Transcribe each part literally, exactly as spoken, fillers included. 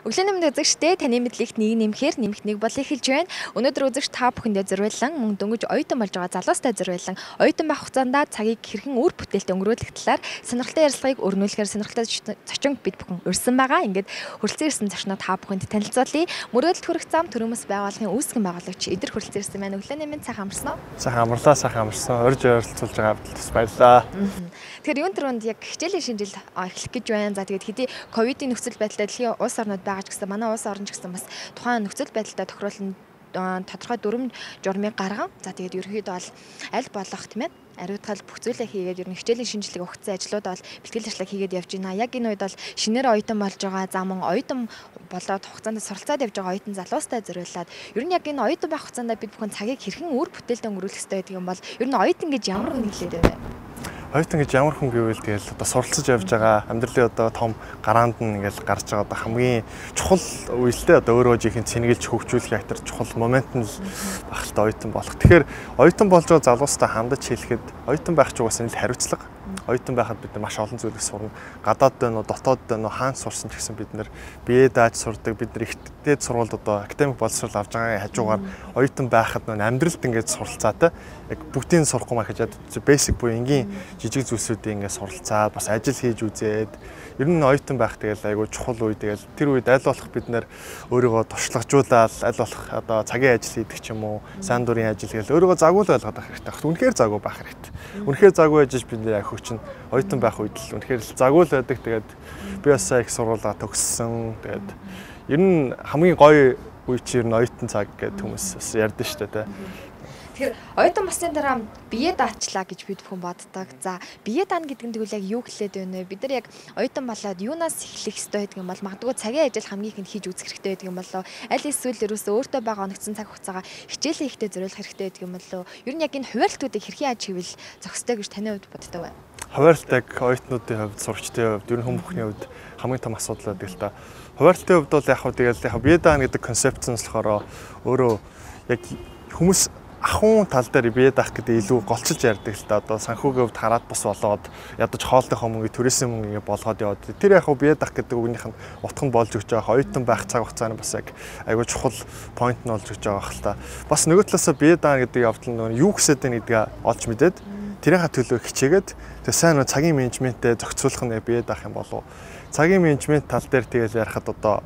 Өглөөний мэнд үзэгчдээ таны мэдлэгт нэг нэмэхээр нэмэх нэг бол эхэлж байна. Өнөөдөр үзэгч та бүхэндээ зориулсан мөн дөнгөж оюутан болж байгаа залуустай зориулсан оюутан байх хугацаанд цагийг хэрхэн үр бүтээлтэй өнгөрүүлэх талаар сонирхолтой ярилцлагыг өрнүүлэхээр сонирхолтой зочинг бид бүхэн урьсан байгаа. Ингээд хүрэлцэн ирсэн зочноо та бүхэнд танилцуулъя. Мөрөөдөлд хүрэх зам төрөмс байгууллагын үүсгэн байгуулагч эдэр хүрэлцэн ирсэн байна. Өглөөний мэнд сайхан амарсан уу? Сайхан амарлаа, сайхан амарсан. Орж оролцуулж байгаа бас баярлалаа. Тэгэхээр юун төрөнд яг хичээлийн шинжил эхлэх гэж байна. За тэгээд хэдий ковидын нөхцөл байдалтай дэлхийн улс орнууд байгаа ч гэсэн манай улс орн ч гэсэн бас тухайн нөхцөл байдалтай тохируулсан тодорхой дүрм журмыг гарган. За тэгээд ерөнхийдөө бол аль болох тийм ээ ариутгал бүх зүйлээ хийгээд ер нь хичээлийн шинжилгээ өгсөн ажлууд бол бэлтгэл ажлыг хийгээд явж байна. Яг энэ үед бол шинээр оюутан болж байгаа замун оюутан болоод хугацаанд суралцаад явж байгаа оюутан залуустай зориулаад ер нь яг энэ оюутан байх хугацаанд бид бүхэн цагийг хэрхэн үр бүтээлтэй өнгөрүүлэх ёстой гэдэг юм бол ер нь оюутан гэж ямар хүн хэлээд байна вэ? Оюутан гэж ямар хүн гэвэл тэгэл одоо суралцаж явж байгаа амьдралын одоо том гараанд нь ингээл гарч байгаа одоо хамгийн чухал үеэлтэй одоо өөрөө жихэн цэнгэлж хөгжүүлэх яг тэр чухал момент нь багталтай оюутан болох. Тэгэхээр оюутан болж байгаа залуустай хандаж хэлэхэд оюутан байх ч угаасаа л хариуцлага. Оюутан байхад бид нар маш олон зүйлийг сурна. Гадаад байна уу, дотоод байна уу, хаана сурсан ч гэсэн бид нар бие дааж сурдаг. Бид нар ихтэйд сурвалд одоо академик боловсрол авж байгаагийн хажуугаар оюутан байхад нөө амьдралд ингээд суралцаатай. Яг бүгдийг сурахгүй маа гэж basic буюу энгийн жижиг зүйлсүүдийг ингээд суралцаад бас ажил хийж үзээд ер нь оюутан байх тэгэл айгүй чухал үе. Тэгэл тэр үед аль болох бид нар өөрийгөө туршлагажуулаад аль болох одоо цагийн ажил хийдэг ч юм уу, сайн дурын ажил тэгэл өөрийгөө загуул ойлгоод байх хэрэгтэй. Үнэхээр загуул байх хэрэгтэй. Үнэхээр загуул ажиж бид нэр ахих чинь оюутан байх үед л үнэхээр л загуул байдаг. Тэгээд би бас их сургуулаа төгссөн. Тэгээд ер нь хамгийн гоё үе чи ер нь оюутан цаг гэдэг хүмүүс бас ярьдэн шүү дээ. Тэгэхээр оюутан болсны дараа бие даачлаа гэж бид бүхэн боддог. За бие даана гэдэг нь тэгвэл яг юу хэлээд байна вэ? Бид нар яг оюутан болоод юунаас эхлэх ёстой гэдэг юм бол магадгүй цагийн ажил хамгийн ихэнд хийж үзэх хэрэгтэй гэдэг юм болоо. Аль эсвэл ерөөсөө өөртөө байгаа оногдсон цаг хугацаагаа хичээлийн ихтэй зориулах хэрэгтэй гэдэг юм болоо. Ер нь яг энэ хуваарлтуудыг хэрхэн яаж хийвэл зохистой гэж таны хувьд боддог вэ? Хуваарлтыг оюутнуудын хувьд, сурагчдын хувьд, ер нь хүн бүхний хувьд хамгийн том асуудал байдаг л да. Хуваарлтын хувьд бол яг хөө тэгэл яг бие даана гэдэг концепцнээс болохоор өөрөө яг хүмүүс ахуйн тал дээр бие даах гэдэг илүү голчилж ярьдаг л да. Одоо санхүүгийн хувьд хараад бас болоод ядаж хоолтойхоо мөнгө туризм мөнгө болгоод яваад тэр яг бие даах гэдэг үгнийх нь утга нь болж өгч байгаа оюутан байх цаг хугацааны бас яг айгүй чухал point нь болж өгч байгаа хэл та. Бас нөгөө талаасаа бие даана гэдэг явдал нь юу гэсэд байна гэдгийг олж мэдээд тэрийнхаа төлөө хичээгээд тэг сайн цагийн менежменттэй зохицуулах нь бие даах юм болов. Цагийн менежмент тал дээр тэгэл ярихад одоо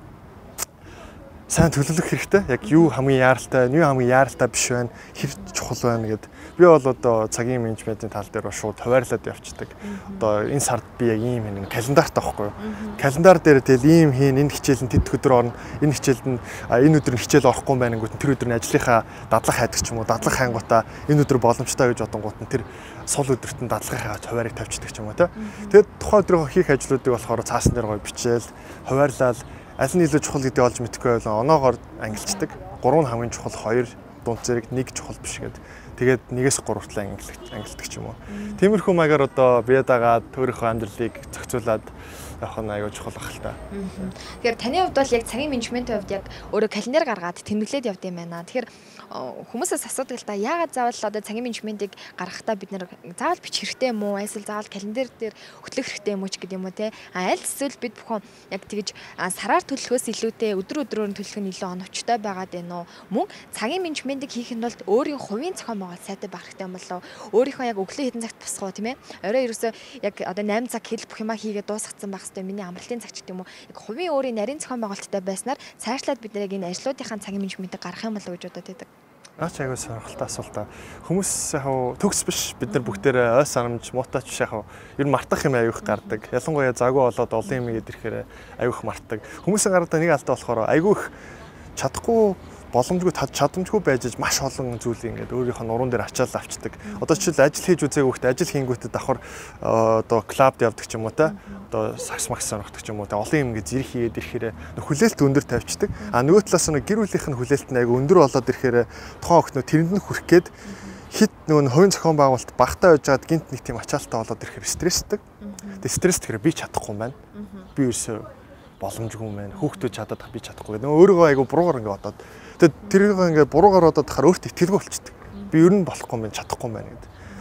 сайн төлөвлөх хэрэгтэй. Яг юу хамгийн яаралтай, юу хамгийн яаралтай биш байна, хэр чухал байна гэд. Би бол одоо цагийн менежментийн тал дээр шууд хуваарлаад явцдаг. Одоо энэ сард би яг ийм нэг календарт авахгүй юу? Календар дээр тэгэл ийм хийн, энэ хичээл нь тэд өдөр орно, энэ хичээлд нь энэ өдөр нь хичээл орохгүй байна гэнгүүт тэр өдөр нь ажлынхаа дадлах хайдаг ч юм уу, дадлах хайнгуудаа энэ өдөр боломжтой гэж бодонгууд нь тэр сул өдөрт нь дадлагынхаа хуваарийг тавьчихдаг ч юм уу те. Тэгээд тухайн өдрийнхөө хийх ажлуудыг болохоор цаасан дээр гоё бичээл, хуваарлал аль нь илүү чухал гэдгийг олж мэдэхгүй байлаа. Оноогоор ангилчдаг. гурав нь хамгийн чухал, хоёр дунд зэрэг нэг чухал биш гэдэг. Тэгээд нэгээс гуравтлаа ангилдаг ч юм уу. Тиймэрхүү маягаар одоо бие дагаад өөрийнхөө амьдралыг зохицуулаад явах нь аюул чухал байх л та. Тэгэхээр таны хувьд бол яг цагийн менежментийн хувьд яг өөрөө календар гаргаад тэмдэглээд явд юм байна. Тэгэхээр хүмүүсээс асуудаг л да яагаад заавал одоо цагийн менежментийг гаргахдаа бид нэр заавал бичих хэрэгтэй юм уу? Эсвэл заавал календар дээр хөтлөх хэрэгтэй юм уу ч гэдэг юм уу те? А аль эсвэл бид бүхэн яг тэгж сараар төлөхөөс илүүтэй өдөр өдрөөр нь төлөх нь илүү оновчтой байгаад байна уу? Мөн цагийн менежментийг хийхэд бол өөрийн хувийн зохион байгуулалт сайтай байх хэрэгтэй юм болоо. Өөрийнхөө яг өглөө хэдэн цагт босгоо тийм ээ? Орой ерөөсөө яг одоо найман цаг хэл бүх юмаа хийгээд дуусгацсан байх хэрэгтэй. Миний амралтын цаг ч гэдэг юм уу? Яг хувийн өөрийн нарийн зохион байгуулалттай байснаар цаашлаад бид нар яг энэ ажлуудынхаа цагийн менежментийг гаргах юм болоо гэж бодоод байдаг. Наач аягүй сонирхолтой асуулт та. Хүмүүс яг төгс биш бид нар бүгдээрээ ой санамж муутаач биш яг ер нь мартах юм аягүй их гардаг. Ялангуяа загуу болоод олон юм ийд ирэхээр аягүй их мартдаг. Хүмүүсийн гараад нэг алдаа болохоор аягүй их чадахгүй боломжгүй чадамжгүй байж маш олон зүйлийг ингээд өөрийнхөө нуруунд дээр ачаал авчдаг. Одоо жишээл ажил хийж үзээг хүүхдээ ажил хийнгүүтээ давхар одоо клубд явдаг ч юм уу та. Одоо сакс макс сонирхдаг ч юм уу та. Олон юм ингээд зэрэг хийгээд ирэхээр хүлээлт өндөр тавьчихдаг. А нөгөө талаас нь гэр бүлийнх нь хүлээлт нь айгүй өндөр болоод ирэхээр тухайн охиноо тэрэнд нь хүрэх гээд хит нөгөө хувийн зохион байгуулалт багтаа байж байгаад гинт нэг тийм ачаалттай болоод ирэхээр стресстэй. Тэгээ стресс тэгэхээр би чадахгүй юм байна. Би ерөөсөө боломжгүй юм байна. Хүүхдүүд чадаад би чадахгүй. Нөгөө өөрийгөө айгүй буруугаар ингээд бодоод тэгээд тэрийг ингээд буруугаар бодоод тахаар өөртөө итгэлгүй болчихдог. Би ер нь болохгүй юм байна, чадахгүй юм байна гэдэг.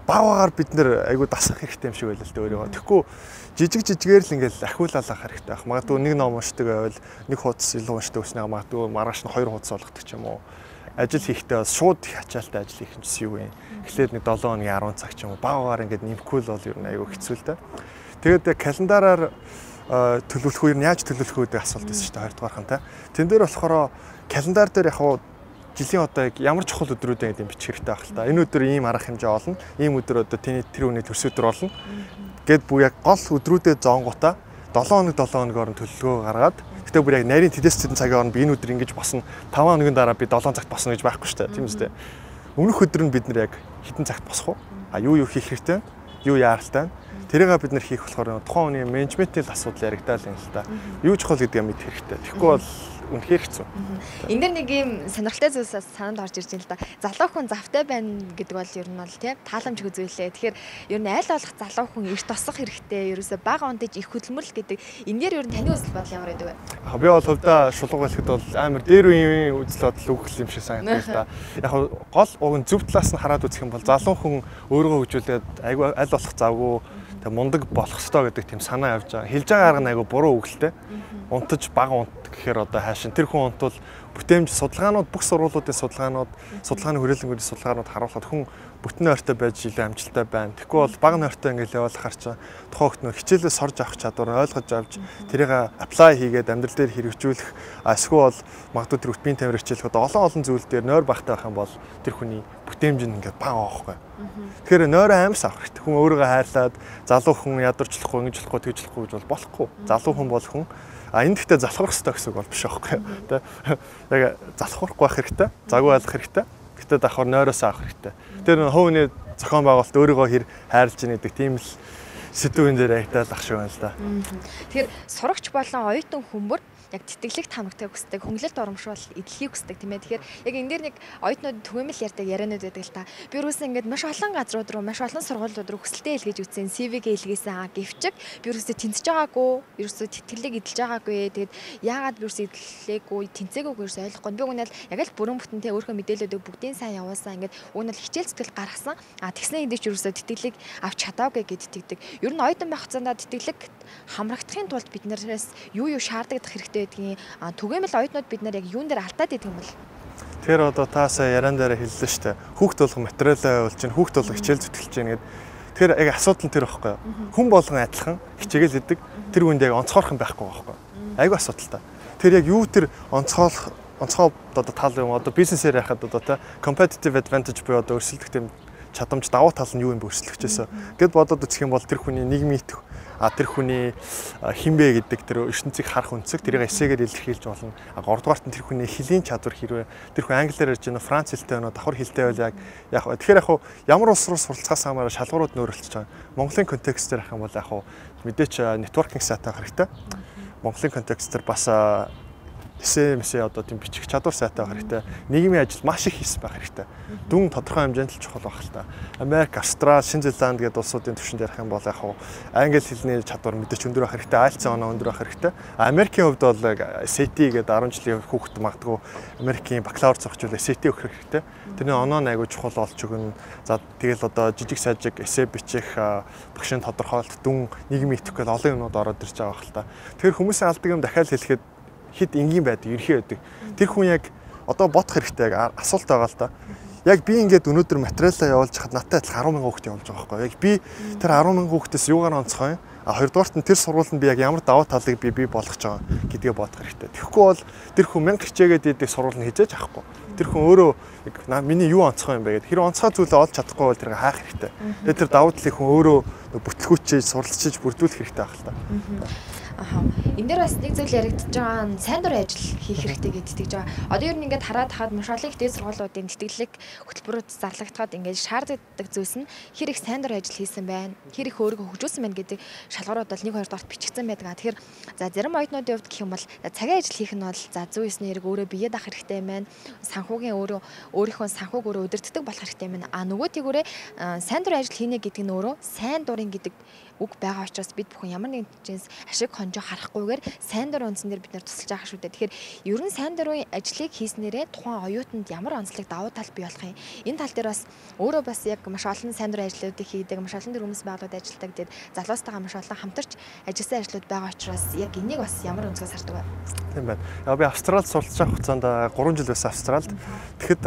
баваагаар бид нэр айгу дасах хэрэгтэй юм шиг байл л дээ өөрийгөө. Тэгэхгүй жижиг жижигээр л ингээл ахиулаалах хэрэгтэй байх. Магадгүй нэг ном уншдаг байвал нэг хуудас илүү уншдаг гэснээр магадгүй маргааш нь хоёр хуудас болгодог ч юм уу. Ажил хийхдээ бас шууд их ачаалтай ажил хийх юм чи юу вэ? Эхлээд нэг долоо хоногийн арван цаг ч юм уу баваагаар ингээд нэмэхгүй л бол ер нь айгу хэцүү л дээ. Тэгээд яг календараар төлөвлөх үе нь яаж төлөвлөх үү гэдэг асуулт байсан шүү дээ хоёрдугаар хантай. Тэн дээр болохоор календар дээр яг хуу жилийн одоо яг ямар чухал өдрүүд гэдэг юм бичих хэрэгтэй байх л та. Энэ өдөр ийм арга хэмжээ олно. Ийм өдөр одоо тэний тэр хүний төрс өдөр болно. Гэт бүр яг гол өдрүүдэд зоонгуудаа долоо хоног долоо хоногоор нь төлөвлөгөө гаргаад гэтээ бүр яг нарийн тэдэс цэдэн цагийн хооронд би энэ өдөр ингэж босно. таван хоногийн дараа би долоон цагт босно гэж байхгүй шүү дээ. Тийм үстэй. Өмнөх өдөр нь бид нар яг хэдэн цагт босох вэ? А юу юу хийх хэрэгтэй? Юу яаралтай? Тэрийг бид нар хийх болохоор тухайн хүний менежментийн асуудал яригдаад юм л та. Юу чухал гэдгийг мэд хэрэгтэй. Тэгэхгүй бол үнэхээр хэцүү. Энд дэр нэг юм сонирхолтой зүйлс санаанд орж ирж байна л да. Залуу хүн завтай байна гэдэг бол ер нь бол тийм тааламж үзүүлээ. Тэгэхээр ер нь аль болох залуу хүн эрт тосох хэрэгтэй. Ерөөсө бага ондож их хөдөлмөрлөл гэдэг энэ дээр ер нь таны үзэл бодол ямар байдаг вэ? Би бол хувьдаа шулууг хэлэхэд бол амар дээр үеийн үзэл бодол өгөх юм шиг санагдав л да. Яг гол уг нь зөв талаас нь хараад үзэх юм бол залуу хүн өөрийгөө хөгжүүлээд айгүй аль болох завгүй мундаг болох ёстой гэдэг тийм санаа явж байгаа. Хэлж байгаа арга нь айгүй буруу үгэлтэй. Унтаж бага унт гэхээр одоо хаашин тэр хүн унтвал бүтээмж судалгаанууд бүх сургуулиудын судалгаанууд судалгааны хүрээлэнгүүдийн судалгаанууд харуулхад хүн бүтэн ойртой байж илүү амжилттай байна. Тэгэхгүй бол бага нойртой ингээл явуулахар чинь тухайн хөлт нөр хичээлээ сорж авах чадвар нь ойлгож авч тэрийг apply хийгээд амьдрал дээр хэрэгжүүлэх эсвэл магадгүй тэр утбын тамир хичээлэхэд олон олон зүйл дээр нойр багтай байх юм бол тэр хүний бүтээмж нь ингээд бага байхгүй. Тэгэхээр нойроо амарс авах хэрэгтэй. Хүн өөрийгөө хайрлаад залуу хүн ядарчлахгүй ингэж болохгүй тэгж болохгүй гэж бол болохгүй. Залуу хүн бол хүн а энэ гэхдээ залхуурах хэрэгтэй гэсэн үг бол биш байхгүй. Тэ яг залхуурахгүй байх хэрэгтэй. Загвар ойлгох хэрэгтэй. Гэтэ давхар нойроос авах хэрэгтэй. Тэр хөвний зохион байгуулалт өөрийгөө хэр хайрлж ийн гэдэг тийм л сэдвүүн дээр айтаад ах шиг байна л да. Тэгэхээр сурагч болон оюутан хүмүүр яг тэтгэлэгт хамагтахыг хүсдэг, хөнгөлөлт урамшуул эдлэхийг хүсдэг тийм ээ. Тэгэхээр яг энэ дээр нэг оюутнууд түгээмэл ярьдаг яриануд байдаг л та. Би юусэн ингээд маш олон газрууд руу, маш олон сургуулиуд руу хүсэлтээ илгээж үтсэн, си ви-гээ илгээсэн аа гэвчиг би юусэн тэнцэж байгаагүй, юусэн тэтгэлэг эдэлж байгаагүй. Тэгээд яагаад би юусэн эдлээгүй, тэнцээгүйг юусэн ойлгохгүй. Би өгнөл яг л бүрэн бүтэнтэй өөрийнхөө мэдээлэлүүдийг бүгдийн сайн явуулсан. Ингээд өгнөл хичээл зүтгэл гаргасан. Аа тэгснэ эндээ ч юусэн тэтгэлэг авч чадаагүй гэж итгэдэг. Ер нь оюутан байх хугацаанд тэтгэлэг хамрагдахын тулд бид нараас юу юу шаарддаг хэрэгтэй гэдгийг түгээмэл оюутнууд бид нар яг юун дээр алдаад идэг юм бол. Тэр одоо таасаа яран дээр хэллээ шүү дээ. Хүүхд болгон материалаа явуулж чинь, хүүхд болгон хичээл зүтгэлж чинь гэдэг. Тэр яг асуудал нь тэр байхгүй юу? Хүн болгон адилхан хичээгээл идэг. Тэр үнд яг онцгойрхон байхгүй байхгүй юу? Айгүй асуудалтай. Тэр яг юу тэр онцгойлох онцгой одоо тал юм одоо бизнесээр яхад одоо та competitive advantage буюу одоо өрсөлдөх тийм чадамж давуу тал нь юу юм бэ өрсөлдөхчээсээ. Гэд бодоод үзэх юм бол тэр хүний нийгмийн а тэр хүний хинбэ гэдэг тэр ертөнцийг харах үнцэг тэрийг эсээгээр илэрхийлж болно. А гуравдугаарт нь тэр хүний хэлний чадвар хэрвээ тэр хүн англиар ярьж байна, франц хэлтэй байна, давхар хэлтэй байл яг яг тэгэхээр яг ямар улс руу суралцахаас хамаараа шалгуурууд нөөрөлдөж байгаа. Монголын контекстээр ах юм бол яг мэдээч networking сайтай хэрэгтэй. Монголын контекстээр бас эсээ мэсээ одоо тийм бичих чадвар сайтай байх хэрэгтэй. Нийгмийн ажил маш их хийсэн байх хэрэгтэй. Дүн тодорхой хэмжээнд л чухал байх л та. Америк, Австрали, Шинэ Зеланд гэдэг улсуудын түвшинд ярих юм бол яг хуу англи хэлний чадвар мэдээч өндөр байх хэрэгтэй. айлтс оноо өндөр байх хэрэгтэй. Америкийн хувьд бол эс эй ти гэдэг арван жилийн хүүхэд магадгүй Америкийн бакалавр зохицуул эс эй ти өгөх хэрэгтэй. Тэрний оноо нь айгүй чухал болж өгнө. За тэгэл одоо жижиг сажиг эсээ бичих багшийн тодорхойлт дүн нийгмийн итгэх гэл олон юмнууд ороод ирж байгаа байх л та. Тэгэхээр хүмүүсийн алдаг юм дахиад хэлэхэд хэд энгийн байдаг, ерхий байдаг. Тэр хүн яг одоо бодох хэрэгтэй яг асуулт байгаа л да. Яг би ингээд өнөөдөр материалаа явуулж хад надтай адилхан арван мянган хүүхэд явуулж байгаа байхгүй. Яг би тэр арван мянган хүүхдээс юугаар онцгой. А хоёрдугаарт нь тэр сургуульд би яг ямар даваа талыг би бий болгож байгаа гэдгээ бодох хэрэгтэй. Тэгэхгүй бол тэр хүн мянга хичээгээд идэг сургууль нь хижээж авахгүй. Тэр хүн өөрөө яг миний юу онцгой юм бэ гэд. Тэр онцгой зүйлээ олж чадахгүй бол тэрийг хаах хэрэгтэй. Тэгээд тэр давуу талыг хүн өөрөө бүтлгүүчээж, сурлцчиж бүрдүүлэх хэрэгтэй байх л та. Аха. Энд дээр бас нэг зүйл яригдчихж байгаа нь сайн дурын ажил хийх хэрэгтэй гэдэгж байгаа. Одоо ер нь ингээд хараад хаад маш олон их дээд сургуулиудын тэтгэлэг хөтөлбөрүүд зарлагдахад ингээд шаарддаг зүйлс нь хэр их сайн дурын ажил хийсэн байна, хэр их өөрийгөө хөгжүүлсэн байна гэдэг шалгуурууд бол нэг хоёр доорт бичигдсэн байдаг. Тэгэхээр за зарим оюутнуудын хувьд гэх юм бол цагийн ажил хийх нь бол за зүй ёсны хэрэг өөрөө бие даах хэрэгтэй юм байна. Санхүүгийн өөрөө өөрийнхөө санхүүг өөрөө удирддаг болох хэрэгтэй юм байна. А нөгөө тэгүүрээ сайн дурын ажил хийнэ гэдэг нь өөрөө сайн дурын гэдэг үг байгаа учраас бид бүхэн ямар нэгэн хэмжээс ашиг хонжоо харахгүйгээр сайн дурын үндсэн дээр бид нар тусалж байгаа шүү дээ. Тэгэхээр ер нь сайн дурын ажлыг хийснээрээ тухайн оюутанд ямар онцлог давуу тал бий болох юм. Энэ тал дээр бас өөрөө бас яг маш олон сайн дурын ажлуудыг хийдэг, маш олон төрөмс байгууллагад ажилладаг. Тэгээд залуустайгаа маш олон хамтарч ажилласан ажлууд байгаа учраас яг энийг бас ямар өнцгөөс хардаг вэ? Тийм байна. Яг би Австралид суралцж байгаа хугацаанд гурван жил байсан Австралид. Тэгэхэд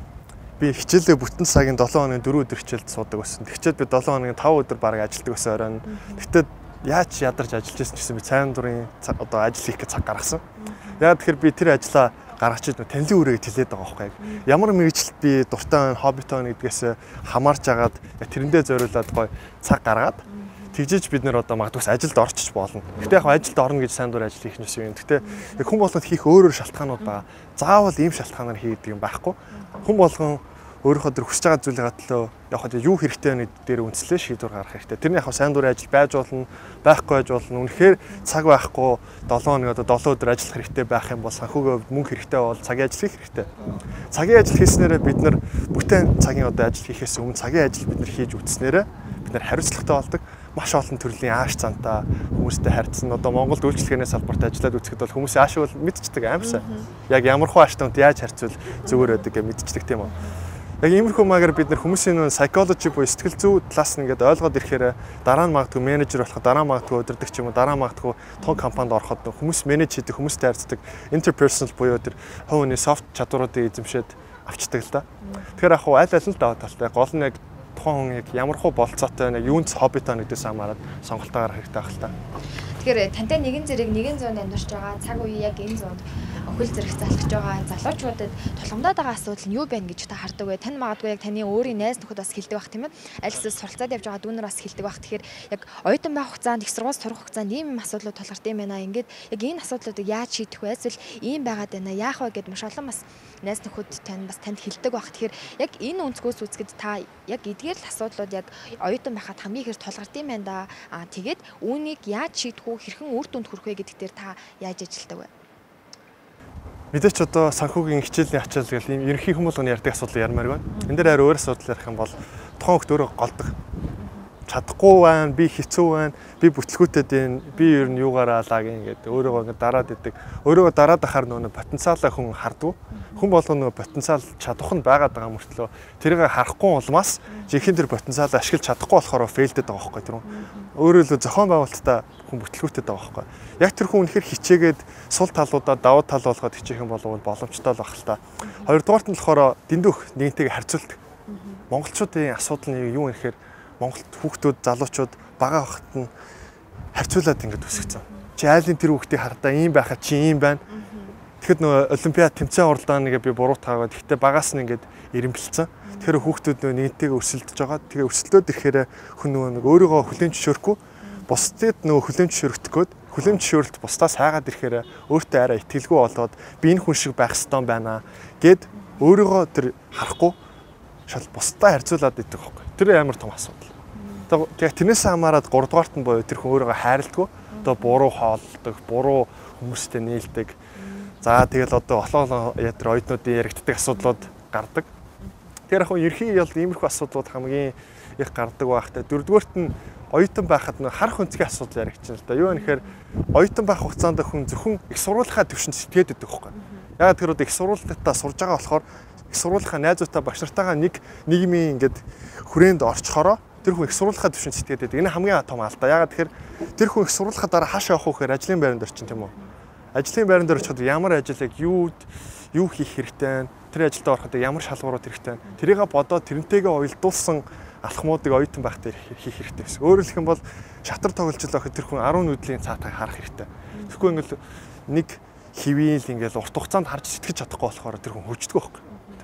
би хичээлээ бүтэн цагийн долоон хоногийн дөрөв өдөр хичээлд суудаг байсан. Тэгчээд би долоон хоногийн таван өдөр бараг ажилладаг байсан оройн. Тэгтээ яаж ядарч ажиллаж байсан гэсэн би сайн дурын одоо ажил хийх гэж цаг гаргасан. Яг тэгэхээр би тэр ажлаа гаргаж ид танилын үрээгээ тэлээд байгаа байхгүй. Ямар мэрэгчлэлд би дуртай байна, хоббитой байна гэдгээс хамаарч агаад тэрэндээ зориулаад гоё цаг гаргаад тэгжиж бид нэр одоо магадгүй ажилд орчих болно. Гэтэ яг ажилд орно гэж сайн дур ажил хийх нь юм. Гэтэ яг хүн болгонд хийх өөр өөр шалтгаанууд байгаа. Заавал ийм шалтгаанаар хийдэг юм байхгүй. Хүн болгон өөрийнхөө дөр хүсэж байгаа зүйлээ төлөө яг юу хэрэгтэй вэ дээр үнслээ шийдвэр гаргах хэрэгтэй. Тэрний яг сайн дурын ажил байж болно, байхгүй байж болно. Үнэхээр цаг байхгүй долоон хоног одоо долоон өдөр ажиллах хэрэгтэй байх юм бол санхүүгийн хувьд мөнгө хэрэгтэй бол цагийн ажил хийх хэрэгтэй. Цагийн ажил хийснээрээ бид нар бүтээн цагийн одоо ажил хийхээс өмнө цагийн ажил бид нар хийж үтснээрээ бид нар хариуцлагатай болдог. Маш олон төрлийн ааш цантаа хүмүүстэй харьцсан. Одоо Монголд үйлчлэгээний салбарт ажиллаад үзэхэд бол хүмүүсийн ааш бол мэдчихдэг аимсаа. Яг ямархуу ааштай яаж харьцвал зүгээр байдаг гэж мэдчихдэг тийм үү. Яг иймэрхүү магаар бид нар хүмүүсийн нөө psychology буюу сэтгэл зүй талаас нь ингээд ойлгоод ирэхээр дараа нь магадгүй менежер болох, дараа нь магадгүй удирдах ч юм уу, дараа нь магадгүй том компанид ороход хүмүүс менеж хийдэг, хүмүүстэй харьцдаг interpersonal буюу тэр хувийн soft чадваруудыг эзэмшээд авчдаг л да. Тэгэхээр яг аль аль нь даваа талтай. Гол нь яг тухайн хүн яг ямар хуу болцоотой байна, юунд хоббитой нэгдээс хамаарат сонголтоо гаргах хэрэгтэй байх л та. Тэгэхээр тантай нэгэн зэрэг нэгэн зуунд амьдарч байгаа цаг үе яг энэ зуунд хөл зэрэг залхаж байгаа залуучуудад тулгамдаад байгаа асуудал нь юу байна гэж та хардаг вэ? Тань магадгүй яг таны өөрийн найз нөхөд бас хэлдэг байх тийм ээ. Аль эсвэл суралцаад явж байгаа дүүнер бас хэлдэг байх. Тэгэхээр яг оюутан байх хугацаанд их сургууль сурах хугацаанд ийм юм асуудлууд тулгарт юм байна. Ингээд яг энэ асуудлуудыг яаж шийдэх вэ? Эсвэл ийм байгаад байна. Яах вэ гэд маш олон бас найз нөхөд тань бас танд хэлдэг байх. Тэгэхээр яг энэ өнцгөөс үзэхэд та яг эдгээр л асуудлууд яг оюутан байхад хамгийн их тулгарт юм байна да. Аа тэгээд үүнийг яаж шийдэх вэ? Хэрхэн үр дүнд хүрэх вэ гэдэгт дээр та яаж ажилладаг вэ? Мэдээч одоо санхүүгийн хичээлийн ачаал гэл ийм ерөнхий хүмүүлгэн ярьдаг асуудал ярмаар байна. Энэ дээр арай өөр асуудал ярих юм бол тухайн хөлт өөрөө голдог. Чадахгүй байна, би хэцүү байна, би бүтлгүүтэд байна, би ер нь юугаараа лаг ингээд өөрийгөө ингээд дараад идэг. Өөрийгөө дараад ахаар нөгөө потенциалаа хүн харддаг. Хүн болгоно нөгөө потенциал чадах нь байгаад байгаа мөртлөө тэрийг харахгүй улмаас жинхэнэ тэр потенциалаа ашиглаж чадахгүй болохоор фейлдэд байгаа байхгүй тэр. Өөрөөр хэлбэл зохион байгуулалтаа хүн бүтлгүүтэд байгаа байхгүй. Яг тэр хүн үнэхээр хичээгээд сул талуудаа давуу тал болгоод хичээх юм бол боломжтой л байх л та. Хоёрдугаарт нь болохоор дэндүүх нэгнтэйгээ харьцуулдаг. Монголчуудын асуудал нь юу вэ гэхээр Монголд хүүхдүүд, залуучууд бага хахад нь харьцуулаад ингэж өсгцэн. Чи айлын тэр хүүхдийг хардаа ийм байхад чи ийм байна. Тэгэхэд нөгөө олимпиад тэмцээн уралдаан нэгэ би буруутгаагаад гэхдээ багаас нь ингэж ирэмбэлцэн. Тэгэхээр хүүхдүүд нөгөө нэгнтэйгээ өсөлдөж байгаа. Тэгээ өсөлтөд ирэхээр хүн нөгөө өөрийгөө хүлээн зөвшөөрөхгүй бусдад нөгөө хүлээн зөвшөөрөх гээд хүлээн зөвшөөрөлт бусдаас хайгаад ирэхээр өөртөө арай итгэлгүй болоод би энэ хүн шиг байх ёстой байна гэд өөрийгөө тэр харахгүй шал бусдаа харьцуулаад идэх хөөх. Тэр амар том асуудал. Тэгээ тэрнээс хамаарат гурав дугаарт нь боيو тэр хүн өөрийгөө хайрладаг. Одоо буруу хооллдог, буруу хүмүүстэй нийлдэг. За тэгэл одоо олоолоо ятар оюутнуудын яригддаг асуудлууд гардаг. Тэр яг ерхий бол иймэрхүү асуудлууд хамгийн их гардаг байхтай. Дөрөвдүгээрт нь оюутан байхад нэг харах өнцгийн асуудал яригдчихна л да. Юу вэ гэхээр оюутан байх хугацаанд хүн зөвхөн их сургуулийнхаа төвшөнд сэтгээд идэх хөөх. Яг тэр их сургуультаа сурж байгаа болохоор их сургуулийнхаа найзуудтай багш нартайгаа нэг нийгмийн ингээд хүрээнд орчхороо тэр хүн их сургуулийнхаа төвшөнд сэтгээд байдаг. Энэ хамгийн том алдаа. Яг тэгэхээр тэр хүн их сургуулийнхаа дараа хаашаа явах вэ гэхээр ажлын байранд орчин тийм үү? Ажлын байранд дээр очиход ямар ажил яг юу юу хийх хэрэгтэй вэ? Тэр ажилдаа ороход ямар шалгуурууд хэрэгтэй вэ? Тэрийг бодоод тэрнтэйгээ уялдуулсан алхмуудыг оюутан байх дээр хийх хэрэгтэй байсан. Өөрөөр хэлэх юм бол шатар тоглож байхад тэр хүн арван нүдлийн цаатайг харах хэрэгтэй. Тэгэхгүй ингээл нэг хивээл ингээл урт хугацаанд харж сэтгэж чадахгүй болохоор тэр хүн хөвчдөг байхгүй.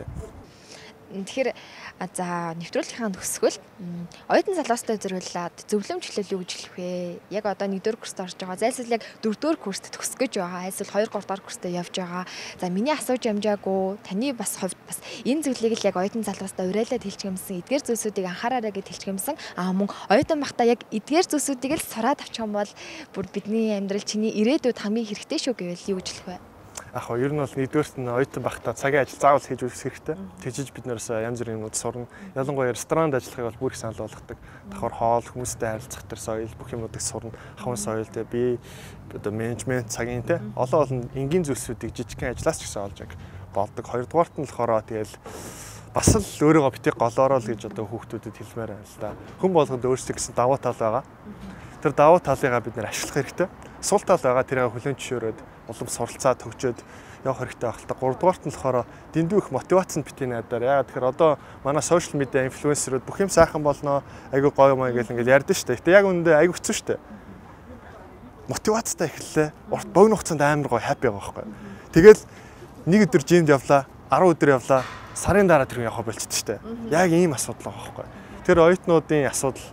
Тэгэхээр за нэвтрүүлгийнхаа төгсгөл оюутан залуустай зориулаад зөвлөмжлөл юу гэж хэлэх вэ? Яг одоо нэгдүгээр курст орж байгаа. Зайлсхийл яг дөрөвдүгээр курст төгсөх гэж байгаа. Эсвэл хоёр гурав дахь курстаа явж байгаа. За миний асууж амжаагүй таны бас хувьд бас энэ зүйлийг л яг оюутан залуустай уриалаад хэлчихэмсэн, эдгээр зүйлсүүдийг анхаараарай гэж хэлчихэмсэн. Аа мөн оюутан байхдаа яг эдгээр зүйлсүүдийг л сураад авчих юм бол бүр бидний амьдрал чиний ирээдүйд хамгийн хэрэгтэй шүү гэвэл юу гэж хэлэх вэ? яг хоо ер нь бол нэгдүгээрт нь оюутан байхдаа цагийн ажил заавал хийж үзэх хэрэгтэй. Тэгжиж бид нараас янз бүрийн юмнууд сурна. Ялангуяа ресторанд ажиллахыг бол бүр их санал болгодог. Давхар хоол, хүмүүстэй харилцах төр соёл бүх юмнуудыг сурна. Хаван соёл те би одоо менежмент цагийн те олон олон энгийн зүйлсүүдийг жижигхэн ажиллаас ч гэсэн олж яг болдог. Хоёрдугаарт нь болохоор тэгэл бас л өөрийгөө битгий голоороо л гэж одоо хүүхдүүдэд хэлмээр байна л да. Хүн болгонд өөрсдөө гэсэн давуу тал байгаа. Тэр давуу талыгаа бид нэр ашиглах хэрэгтэй. Сул тал байгаа тэрийг хүлээн зөвшөөрөөд улам суралцаад төгжөөд явах хэрэгтэй байх л та. гуравдугаарт нь болохоор дэндүү их мотивацнд битгий найдаар. Яагаад тэгэхээр одоо манай сошиал медиа инфлюенсерүүд бүх юм сайхан болно, айгүй гоё маяг гэл ингээд ярьдэн шүү дээ. Гэтэ яг үүндээ айгүй хэцүү шүү дээ. Мотивацтай эхэллээ. Урт богино хугацаанд амар гоё хаппи байгаа байхгүй. Тэгэл нэг өдөр жимд явлаа, арав өдөр явлаа, сарын дараа тэр явах болчихсон шүү дээ. Яг ийм асуудал байгаа байхгүй. Тэр оюутнуудын асуудал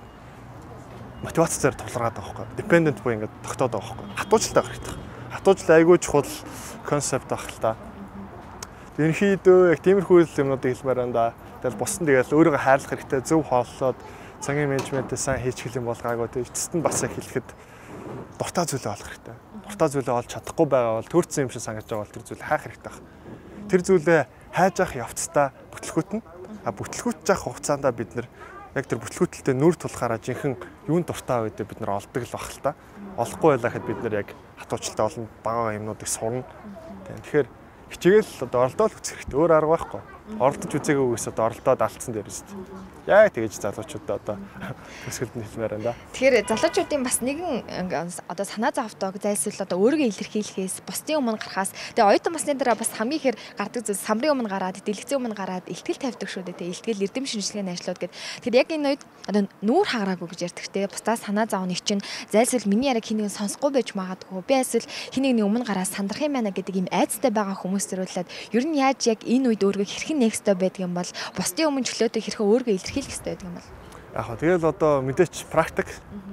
мотивацээр тулгараад байгаа байхгүй. Dependent буюу ингээд тогтоод байгаа байхгүй. Хатуужилтай байх хэрэгтэй. Хатуужил айгүй чухал концепт байх л та. Ерөнхийдөө яг тиймэрхүү юмнуудыг хэлмээр байна да. Тэгэл бусдын тэгэл өөрийгөө хайрлах хэрэгтэй, зөв хооллоод цагийн менежментээ сайн хийчих юм болгаагүй. Тэг эцэст нь бас яг хэлэхэд дуртай зүйлээ олох хэрэгтэй. Дуртай зүйлээ олж чадахгүй байгаа бол төрсэн юм шиг санагдаж байгаа бол тэр зүйлээ хаах хэрэгтэй байна. Тэр зүйлээ хайж авах явцдаа бүтлгүүтнэ. А бүтлгүүтж авах хугацаанд бид нэр яг тэр бүтлгүүтэлтэй нүр тулахаараа жинхэнэ юунд дуртай байдгийг бид нар олдог л баг л та. Олохгүй байлаа гэхэд бид нар яг хатуучлалтай олон бага юмнуудыг сурна. Тэгэхээр хичээгэл одоо оролдоод үзэх хэрэгтэй. Өөр арга байхгүй. Оролдож үзээгүй үгээс одоо оролдоод алдсан дээр шүү дээ. Яг тэгэж залуучуудаа одоо төсгөлд нь хэлмээр байна да. Тэгэхээр залуучуудын бас нэгэн одоо санаа зовдог зайлсхийл одоо өөрийгөө илэрхийлэхээс бусдын өмнө гарахаас тэгээ оюутан басны дараа бас хамгийн ихээр гардаг зүйл самрын өмнө гараад дэлгэцийн өмнө гараад илтгэл тавьдаг шүү дээ. Тэгээ илтгэл эрдэм шинжилгээний ажлууд гэдэг. Тэгэхээр яг энэ үед одоо нүүр хаграагүй гэж ярьдаг те. Бусдаа санаа зовны чинь зайлсхийл миний яриаг хэнийг сонсохгүй байж магадгүй. Би эсвэл хэнийг өмнө гараад сандрах юм байна гэдэг ийм айцтай байгаа хүмүүс зэрүүлээд ер нь яаж яг энэ үед өөрийгөө хэрхэн нэгстэй байдаг юм бол бусдын өмнө чөлөөтэй хэрхэн өөрийгөө илэрхийлэх хэрэгтэй байдаг юм бол. Яг хоо тэгэл одоо мэдээч практик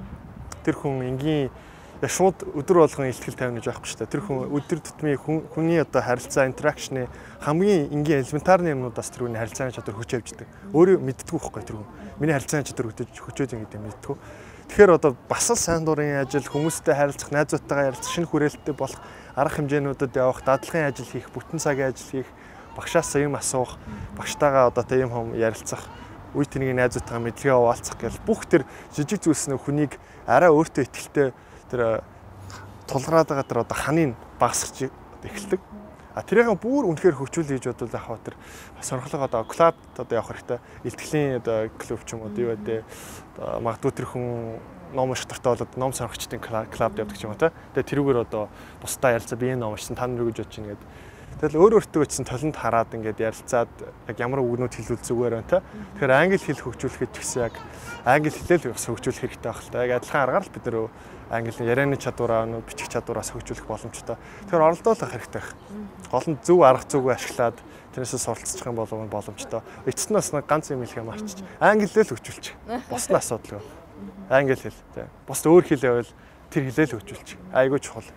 тэр хүн энгийн яг шууд өдөр болгон илтгэл тавина гэж байхгүй шүү дээ. Тэр хүн өдөр тутмын хүний одоо харилцаа интеракшны хамгийн энгийн элементарны юмнуудаас тэр хүний харилцааны чадвар хүч авчдаг. Өөрөө мэддэггүй байхгүй тэр хүн. Миний харилцааны чадвар хүчөөд ингэдэг мэддэггүй. Тэгэхээр одоо бас л сайн дурын ажил, хүмүүстэй харилцах, найзуудтайгаа ярилцах, шинэ хүрээлттэй болох арга хэмжээнүүдэд явах, дадлагын ажил хийх, бүтэн цагийн ажил хийх, багшаас юм асуух, багштайгаа одоо тийм юм ярилцах, үе тэнгийн найзуудтайгаа мэдлэгээ хуваалцах гэл бүх тэр жижиг зүйлс нь хүнийг арай өөртөө ихтэй тэр тулгараад байгаа тэр одоо ханыг багасгах эхэлдэг. А тэрийг бүр үнэхээр хөгжүүл хийж бодвол яг хаа тэр сонирхолтой одоо клуб одоо явах хэрэгтэй. Илтгэлийн одоо клуб ч юм уу юу гэдэг магадгүй тэр хүн ном унших дуртай болоод ном сонирхчдын клуб явдаг ч юм уу те. Тэгээ тэрүүгээр одоо бусдаа ярилцаа би энэ ном уншсан та нар юу гэж бодож байна гэдэг. Тэгэл өөр өөртөө гэсэн толонд хараад ингээд ярилцаад яг ямар үгнүүд хэлүүл зүгээр байна те. Тэгэхээр англи хэл хөгжүүлэхэд ч гэсэн яг англи хэлээр бас хөгжүүлэх хэрэгтэй байх л та. Яг адилхан аргаар л бид нэр англи ярианы чадвараа бичих чадвараас хөгжүүлэх боломжтой. Тэгэхээр оролдуулах хэрэгтэй. Гол нь зөв арга зүгөө ашиглаад тэрнээсээ суралцчих юм бол боломжтой. Эцэст нь бас ганц юм хэлэх юм арчиж англиэл хөгжүүлчих. Бус нь асуудалгүй. Англи хэл. Бус өөр хэл байвал тэр хэлээр хөгжүүлчих. Айгүй чухал.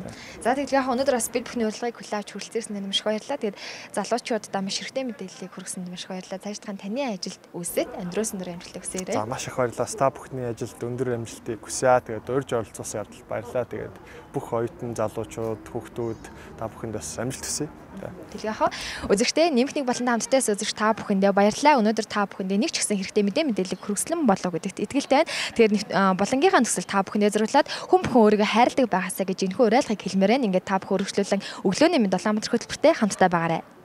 За тэгээд яг өнөөдөр бас бид бүхний урилгыг хүлээн авч хүрэлцээрсэн юм маш баярлалаа. Тэгээд залуучуудаа маш хэрэгтэй мэдээллийг хүргэсэнд маш баярлалаа. Цаашдаа таны ажилд үсээд өндрөөс өндөр амжилт хүсээрэй. За маш их баярлалаа. Та бүхний ажилд өндөр амжилтыг хүсье. Тэгээд урьж оролцуулсан явдал баярлалаа. Тэгээд бүх оюутан залуучууд, хүүхдүүд та бүхэнд бас амжилт хүсье. Тэгэл яхаа үзэгчтэй нэмхнийг болонтой хамттайс үзэгч та бүхэндээ баярлалаа. Өнөөдөр та бүхэндээ нэг ч гэсэн хэрэгтэй мэдээ мэдээлэл хүргэсэн болов гэдэгт итгэлтэй байна. Тэгэхээр болонгийнхаа төсөл та бүхэндээ зориулаад хүн бүхэн өөрийгөө хайрладаг байгаасаа гэж энэхүү уриалгыг хэлмээрэн ингээд та бүхэн өргөжлүүлэн өглөөний минь долоон өдөр хөтөлбөртэй хамтдаа байгаарай.